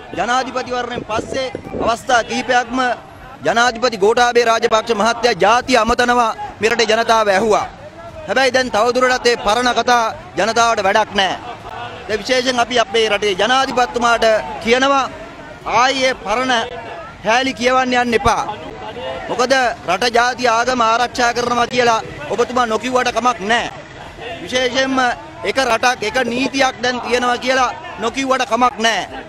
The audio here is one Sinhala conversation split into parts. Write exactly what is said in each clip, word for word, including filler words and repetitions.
ජනාධිපතිවරණයෙන් පස්සේ අවස්ථා කිහිපයක්ම ජනාධිපති ගෝඨාභය රාජපක්ෂ මහත්තයා ජාතිය අමතනවා මෙරටේ ජනතාව ඇහුවා. හැබැයි දැන් තවදුරටත් ඒ පරණ කතා ජනතාවට වැඩක් නැහැ. ඒ විශේෂයෙන් අපි අපේ රටේ ජනාධිපතිතුමාට කියනවා ආයේ පරණ හැලී කියවන්න යන්න එපා. මොකද රට ජාතිය ආගම ආරක්ෂා කරනවා කියලා ඔබතුමා නොකියුවට කමක් නැහැ. විශේෂයෙන්ම එක රටක් එක නීතියක් දැන් තියෙනවා කියලා නොකියුවට කමක් නැහැ.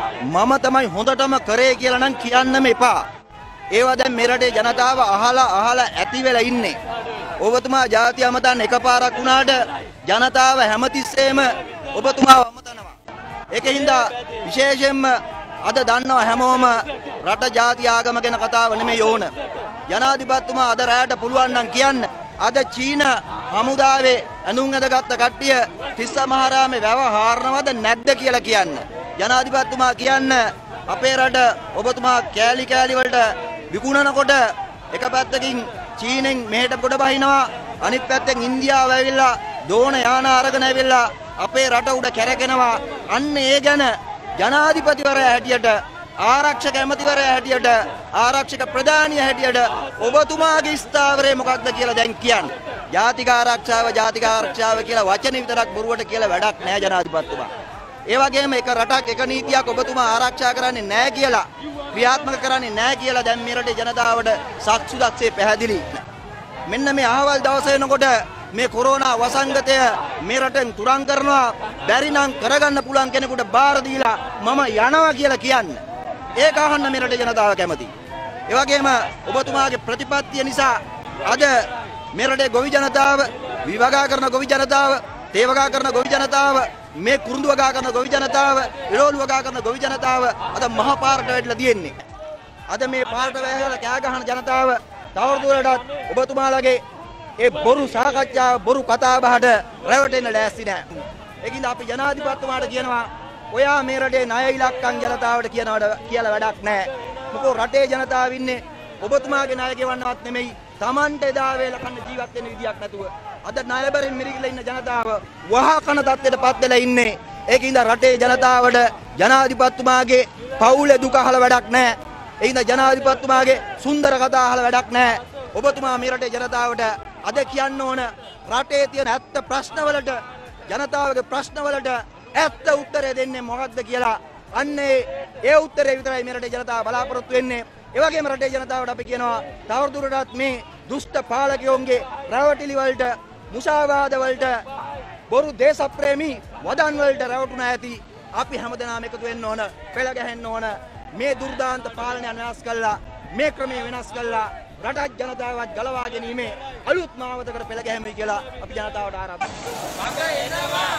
මම තමයි හොඳටම කරේ කියලා නම් කියන්නම එපා. ඒවා දැන් මෙරටේ ජනතාව අහලා අහලා ඇති වෙලා ඉන්නේ. ඔබතුමා ජාතිය අමතන්න එකපාරක් වුණාට ජනතාව හැමතිස්සෙම ඔබතුමාව අමතනවා. ඒකින්ද විශේෂයෙන්ම අද දන්නවා හැමෝම රට ජාතිය ආගම ගැන කතාව නෙමෙයි ඕන. ජනාධිපතිතුමා අද රැයට පුළුවන් නම් කියන්න අද චීන හමුදාවේ ඇඳුම් ඇඳගත්ත කට්ටිය තිස්ස මහරාමේ වැව හාරනවද නැද්ද කියලා කියන්න. ජනාධිපතිතුමා කියන්න අපේ රට ඔබතුමා කෑලි කෑලි වලට විකුණනකොට එක පැත්තකින් චීනෙන් මෙහෙට ගොඩ බහිනවා අනිත් පැත්තෙන් ඉන්දියාව ඇවිල්ලා දෝන යාන අරගෙන ඇවිල්ලා අපේ රට උඩ කැරකෙනවා. අන්න ඒ ගැන ජනාධිපතිවරයා හැටියට ආරක්ෂක ඇමතිවරයා හැටියට ආරක්ෂක ප්‍රධානියා හැටියට ඔබතුමාගේ ස්ථාවරය මොකක්ද කියලා දැන් කියන්න. ජාතික ආරක්ෂාව ජාතික ආරක්ෂාව කියලා වචන විතරක් බොරුවට කියලා වැඩක් නෑ ජනාධිපතිතුමා. ඒ වගේම එක රටක් එක නීතියක් ඔබතුමා ආරක්ෂා කරන්නේ නෑ කියලා ක්‍රියාත්මක කරන්නේ නෑ කියලා දැන් මේ රටේ ජනතාවට සක්සුදක්සේ පැහැදිලි. මෙන්න මේ අහවල් දවස වෙනකොට මේ කොරෝනා වසංගතය මේ රටෙන් තුරන් කරනවා බැරි නම් කරගන්න පුළුවන් කෙනෙකුට බාර දීලා මම යනවා කියලා කියන්න. ඒක අහන්න මේ රටේ ජනතාව කැමති. ඒ වගේම ඔබතුමාගේ ප්‍රතිපත්තිය නිසා අද මේ රටේ ගොවි ජනතාව, විවගා කරන ගොවි ජනතාව, තේවගා කරන ගොවි ජනතාව, මේ කුරුඳු වගා කරන ගොවි ජනතාව, එළවලු වගා කරන ගොවි ජනතාව අද මහ පාරට වැටලා තියෙන්නේ. අද මේ පාරට වැහලා කෑ ගහන ජනතාව තවදුරටත් ඔබතුමාලගේ ඒ බොරු සාකච්ඡා බොරු කතා බහට රැවටෙන්න ලෑස්ති නැහැ. ඒකින්ද අපි ජනාධිපතිතුමාට කියනවා ඔයා මේ රටේ ණය ඉලක්කම් ජනතාවට කියනවට කියලා වැඩක් නැහැ. මොකෝ රටේ ජනතාව ඉන්නේ ඔබතුමාගේ ණය ගෙවන්නවත් නෙමෙයි Tamante එදා වේල කන්න ජීවත් වෙන්න විදියක් නැතුව. අද ණයබරින් මිරිගිලා ඉන්න ජනතාව වහ කන තත්ත්වයටපත් වෙලා ඉන්නේ. ඒකින්ද රටේ ජනතාවට ජනාධිපතිතුමාගේ පවුලේ දුක අහලා වැඩක් නැහැ. ඒකින්ද ජනාධිපතිතුමාගේ සුන්දර කතා අහලා වැඩක් නැහැ. ඔබතුමා මේ රටේ ජනතාවට අද කියන්න ඕන රටේ තියෙන ඇත්ත ප්‍රශ්නවලට ජනතාවගේ ප්‍රශ්නවලට ඇත්ත උත්තරය දෙන්නේ මොකක්ද කියලා. අන්නේ ඒ උත්තරේ විතරයි මේ රටේ ජනතාව බලාපොරොත්තු වෙන්නේ. ඒ වගේම රටේ ජනතාවට අපි කියනවා තවදුරටත් මේ දුෂ්ට පාලකයෝන්ගේ රැවටිලි වලට, මුසාවාද වලට, බොරු දේශප්‍රේමී වදන් වලට රැවටුණා ඇති. අපි හැමදෙනාම එකතු වෙන්න ඕන, පෙළ ගැහෙන්න ඕන. මේ දුර්දාන්ත පාලනය වෙනස් කළා, මේ ක්‍රමය වෙනස් කළා රටක් ජනතාවත් ගලවා ගැනීමේ අලුත් මාවතකට පෙළ ගැහෙමි කියලා අපි ජනතාවට ආරාධනා කරනවා. මග එනවා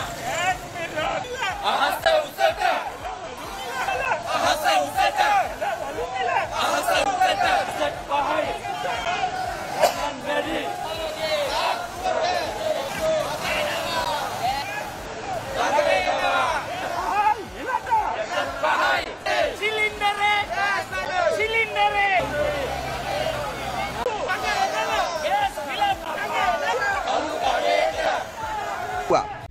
අහස උසට අහස උසට අහස උසට පහයි මන් වැඩි සිලින්ඩරේ සිලින්ඩරේ well